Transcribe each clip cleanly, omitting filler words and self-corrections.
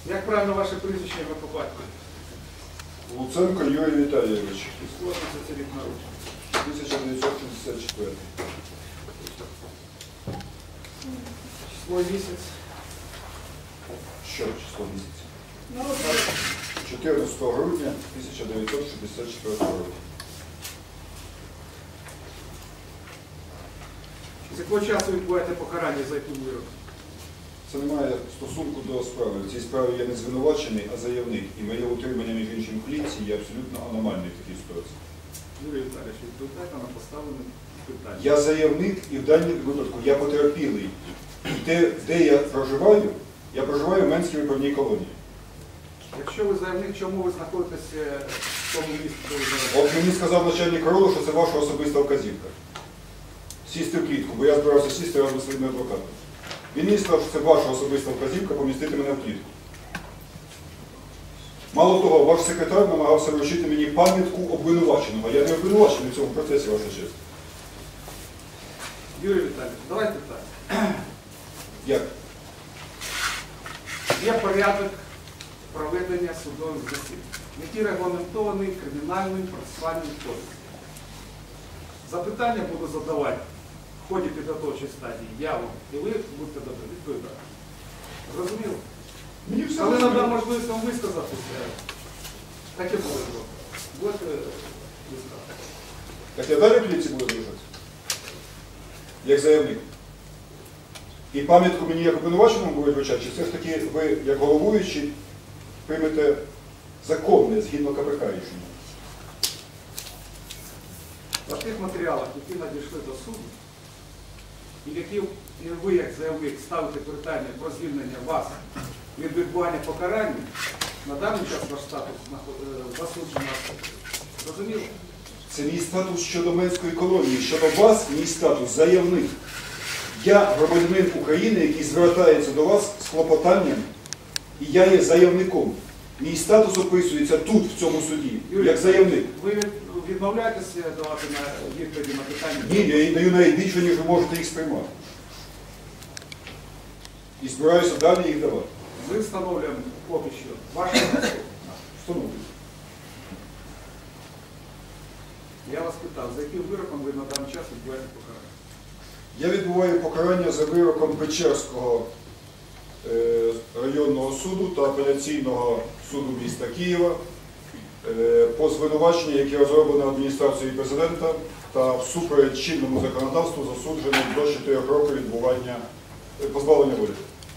Як правильно ваше прізвище по батькові? Луценко Юрій Віталійович. Сложиться це рік народження. 1964. Число місяць. Що число місяця? Народження. 14 грудня 1964 року. З якого часу відбуваєте покарання за яким вирок? Це не має стосунку до справи. В цій справі я не звинувачений, а заявник. І моє утримання між іншим в клітці є абсолютно аномальною в такій ситуації. Юрій Віталійович, відповідайте на поставлене питання. Я заявник і в даному випадку я потерпілий. І де я проживаю в Менській виправній колонії. Якщо ви заявник, чому ви знаходитеся в тому місці, де ви зараз? От мені сказав начальник РОЛу, що це ваша особиста вказівка. Сісти в клітку, бо я збирався сісти разом з своїм адвокатом. Він мені сказав, що це ваша особиста вказівка помістити мене в клітку. Мало того, ваш секретар намагався вручити мені пам'ятку обвинуваченого. Я не обвинувачений в цьому процесі, ваша честь. Юрій Віталійович, давайте так. Як? Є порядок проведення судових засідань, який регламентований Кримінальним процесуальним кодексом. Запитання буду задавати в ході підготовчої стадії я вам, і ви будете відповідати. Зрозуміло? Мені все Але зрозуміло. надам можливість вам висказатися. Таке буде. Будете висказати. Так я далі в клітці буду лежати? Як заявник. І пам'ятку мені як обвинуваченому будуть вручати, чи все ж таки ви, як головуючий, приймете законне, згідно КПК рішення? В тих матеріалах, які надійшли до суду, і які ви, як заявник, ставите питання про звільнення вас від відбування покарання, на даний час ваш статус засуджений. Розуміло? Це мій статус щодо Менської колонії. Щодо вас, мій статус заявник. Я громадянин України, який звертається до вас з клопотанням, і я є заявником. Мій статус описується тут, в цьому суді, як заявник. Ви відмовляєтеся давати відповіді на питання? Ні, я їй даю навіть більше, ніж ви можете їх сприймати. І збираюся далі їх давати. Ми встановлюємо поки що вашу особу. Встановлюю. Я вас питав, за яким вироком ви на даний час відбуваєте покарання? Я відбуваю покарання за вироком Печерського районного суду та апеляційного суду міста Києва по звинуваченню, яке розроблено адміністрацією президента та всупереч чинному законодавству засудженим до 4 років відбування позбавлення волі.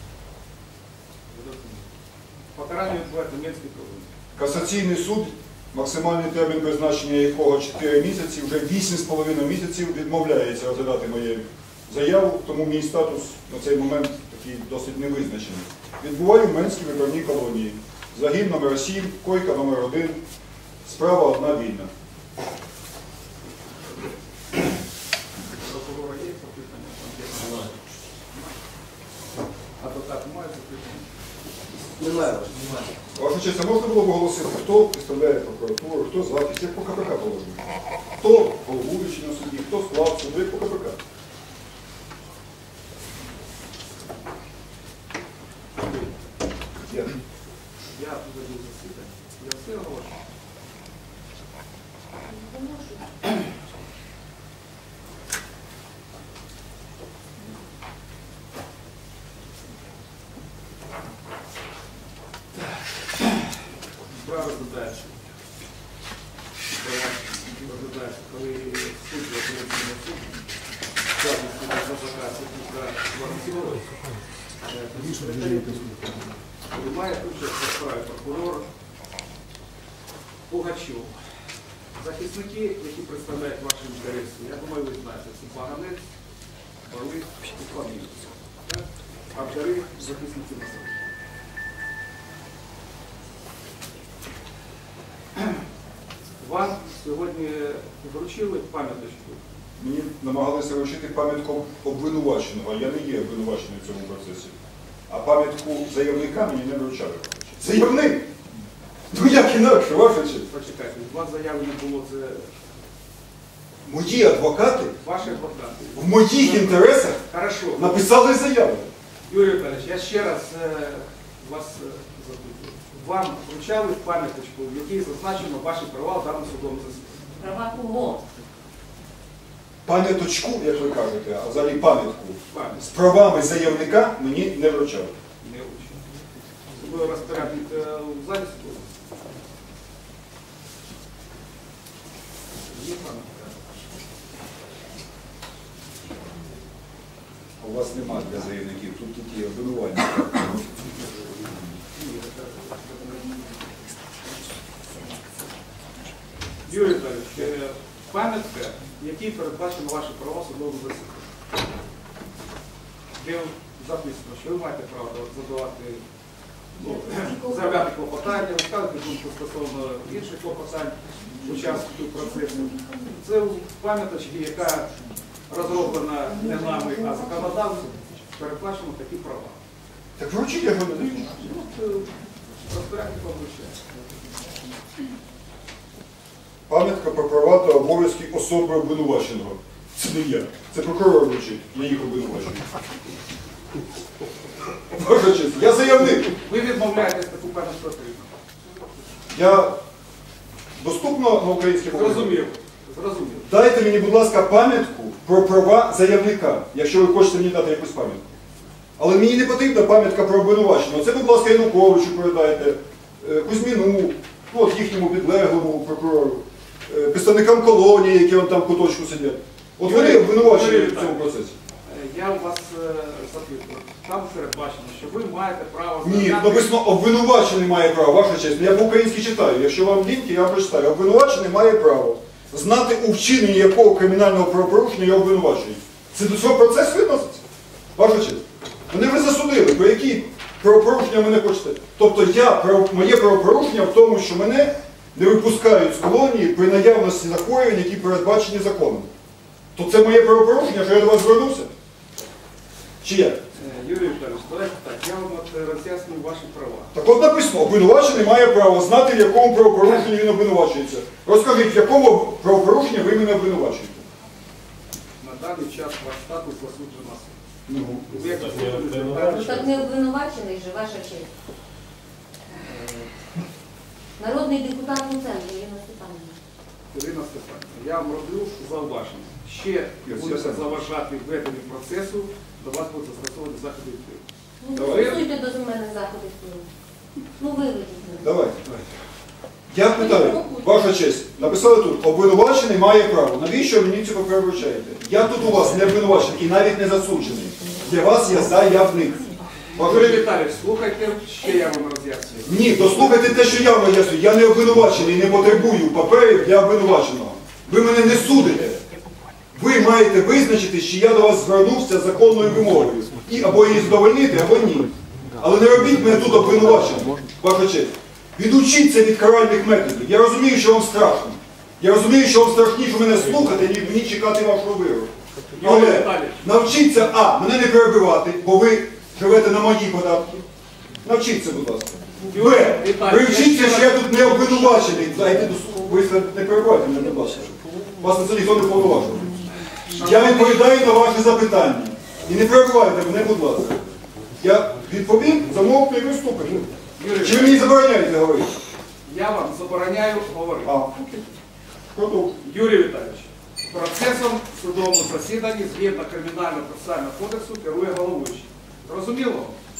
Покарання відбувається в Менській колонії. Касаційний суд, максимальний термін призначення якого 4 місяці, вже 8,5 місяців відмовляється розглядати мою заяву, тому мій статус на цей момент такий досить невизначений. Відбуваю в Менській виправній колонії. Загін номер 7, койка номер 1, справа одна вільна. Прокурора є запитання? Адвокат має запитання? Немає. Ваша честь, а можна було б оголосити, хто представляє прокуратуру, хто захист, як по КПК положено? Хто головуючий на суді, хто склад суду, як по КПК? Я веду засідання. Я все оголошую. Справа розглядається. Розглядається, коли судді апеляційного суду, складно судді приймає участь у справі прокурор Пугачов. Захисники, які представляють ваші інтереси, я думаю, ви знаєте, це Баганець, Балик і Фаміль. Автори захисники на суді. Вам сьогодні вручили пам'яточку? Мені намагалися вручити пам'ятку обвинуваченого, а я не є обвинувачений в цьому процесі. А пам'ятку заявника мені не вручали. Заявник! Ну як інакше, ваша честь? Почекайте, у вас заяви не було, це Мої адвокати ваші адвокати. в моїх інтересах Хорошо. написали заяву. Юрій Віталійович, я ще раз вас запитую. Вам вручали пам'яточку, в якій зазначено ваші права в даному судовому засіданні? Права кого? Пам'яточку, як ви кажете, а взагалі пам'ятку, Пам'ять. з правами заявника мені не вручали. Не вручали. Особливо розпорядник в залі судовому. Є пам'ятка? У вас немає для заявників, тут є обвинувальник. Юрій Віталійович, пам'ятка, в якій передбачено ваші права в судовому засіданні. Де записано, що ви маєте право задавати, заявляти клопотання, висказати думку стосовно інших клопотань учасників процесу. Це пам'яточка, яка розроблена не нами, а законодавцем, передбачено такі права. Так вручіть, я говорю, не Розпорядник обручає. пам'ятка про права та обов'язки особи обвинуваченого. Це не я. Це прокурор вручить, я їх обвинувачую. Ваша честь, я заявник. Ви відмовляєтесь таку пам'ятку отримати. Я доступно на українській мові? Зрозумів. Зрозумів. Дайте мені, будь ласка, пам'ятку про права заявника, якщо ви хочете мені дати якусь пам'ятку. Але мені не потрібна пам'ятка про обвинуваченого. Це, будь ласка, Януковичу передайте, Кузьміну, от їхньому підлеглому прокурору, представникам колонії, які там в куточку сидять. От вони обвинувачені в цьому процесі. Я у вас запитую. Там передбачено, що ви маєте право Ні, написано, обвинувачений має право, ваша честь. Я по-українськи читаю, якщо вам ліньки, я прочитаю. Обвинувачений має право знати, у вчиненні якого кримінального правопорушення є обвинувачений. Це до цього процесу відноситься? Ваша честь. Вони вже засудили, про які правопорушення мене хочете. Тобто моє правопорушення в тому, що мене не випускають з колонії при наявності захворювань, які передбачені законом. То це моє правопорушення, що я до вас звернувся? Чи як? Юрій Віталійович, давайте так, я вам роз'яснюю ваші права. Так от написано, обвинувачений має право знати, в якому правопорушенні він обвинувачується. Розкажіть, в якому правопорушенні ви мене обвинувачуєте? На даний час ваш статус засуджено. Ну, Ви як засуджений Ну звертаєтесь? так не обвинувачений же, ваша честь. Народний депутат Луценко, Ірина Степанівна. Ірина Степанівна, я вам роблю зауваження. Ще будете заважати введенню процесу, до вас будуть застосовані заходи впливу. Ну, Давай. застосуйте до мене заходи впливу. Ну, виведіть мене. давайте. Я питаю, ваша честь, написали тут, обвинувачений має право. Навіщо ви мені цю папер вручаєте? Я тут у вас не обвинувачений і навіть не засуджений. Для вас я заявник. Юрій Віталійович, слухайте, ще я вам роз'яснюю. Ні, дослухайте те, що я вам роз'яснюю. Я не обвинувачений, не потребую паперів для обвинуваченого. Ви мене не судите. Ви маєте визначити, чи я до вас звернувся законною вимогою. І або її задовольнити, або ні. Але не робіть мене тут обвинуваченим, ваша честь. Відучіться від каральних методів. Я розумію, що вам страшно. Я розумію, що вам страшніше мене слухати, ніж мені чекати вашого вироку. Але навчіться, мене не перебивати, бо ви живете на мої податки. Навчіться, будь ласка. Привчіться, що я тут не обвинувачений. Ви не перебивайте мене, будь ласка. Вас на це ніхто не повноважує. Я відповідаю на ваші запитання. І не перебивайте мене, будь ласка. Я відповім, замовкну і виступити. Чи ви мені забороняєте говорити? Я вам забороняю говорити. Продовжуйте. Юрій Віталійович, процесом в судовому засіданні згідно Кримінального процесуального кодексу керує головуючий. Зрозуміло?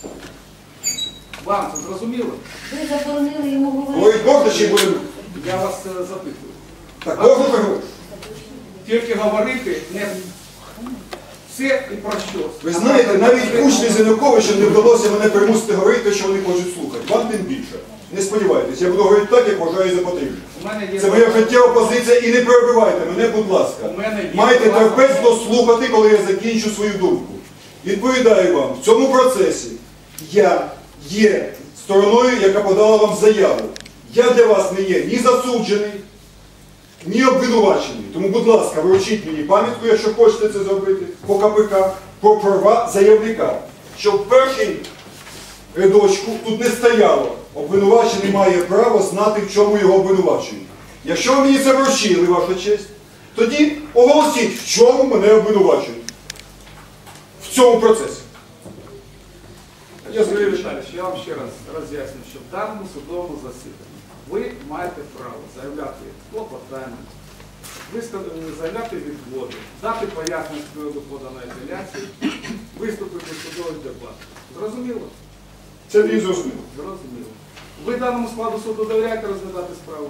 Вам це зрозуміло? Ви заборонили йому говорити. Говорить можна чи будемо? Я вас запитую. Так, можна говорити? Тільки говорити не все і про що. Ви знаєте, навіть Кучмі з Януковичем не вдалося мене примусити говорити те, що вони хочуть слухати. Вам тим більше. Не сподівайтесь, я буду говорити так, як вважаю за потрібне. У мене є Це моя життєва позиція і не перебивайте мене, будь ласка. У мене є Майте власна- терпець дослухати, коли я закінчу свою думку. Відповідаю вам, в цьому процесі я є стороною, яка подала вам заяву. Я для вас не є ні засуджений, ні обвинувачений. Тому, будь ласка, вручіть мені пам'ятку, якщо хочете це зробити, по КПК, про права заявника. Щоб в першій рядочку тут не стояло. Обвинувачений має право знати, в чому його обвинувачують. Якщо ви мені це вручили, ваша честь, тоді оголосіть, в чому мене обвинувачують. В цьому процесі. Я Юрій Віталійович, Віталійович, я вам ще раз роз'ясню, що в даному судовому засіданні ви маєте право заявляти клопотання, заявляти відводи, дати пояснення з приводу поданої апеляції, виступити в судовий дебат. Зрозуміло? Це не зрозуміло. Зрозуміло. Ви даному складу суду довіряєте розглядати справу?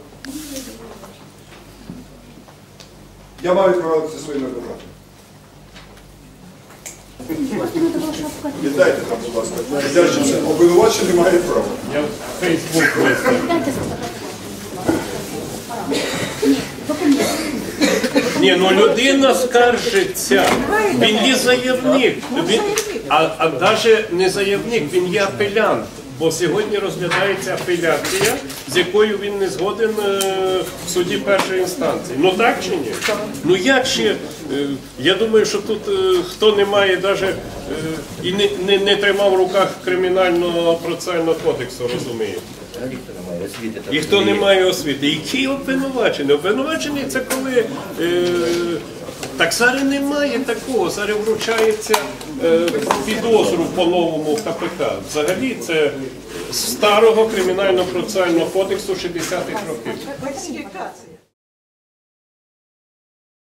Я маю проводити своїми адвокатами. Віддайте там, будь ласка. Обвинувачений має право. Я в Фейсбук виставив. Дайте Ні, документи. Ні, ну людина скаржиться. Він є заявник. А навіть не заявник, він є апелянт. Бо сьогодні розглядається апеляція, з якою він не згоден в суді першої інстанції. Ну так чи ні? Ну як ще? Я думаю, що тут хто не має навіть і не тримав в руках кримінального процесуального кодексу, розуміє. І хто не має освіти. Які обвинувачені? Обвинувачені – це коли... Так зараз немає такого. Зараз вручається підозру по-новому в КПК. Взагалі це з старого кримінально-процесуального кодексу 60-х років. Фальсифікація.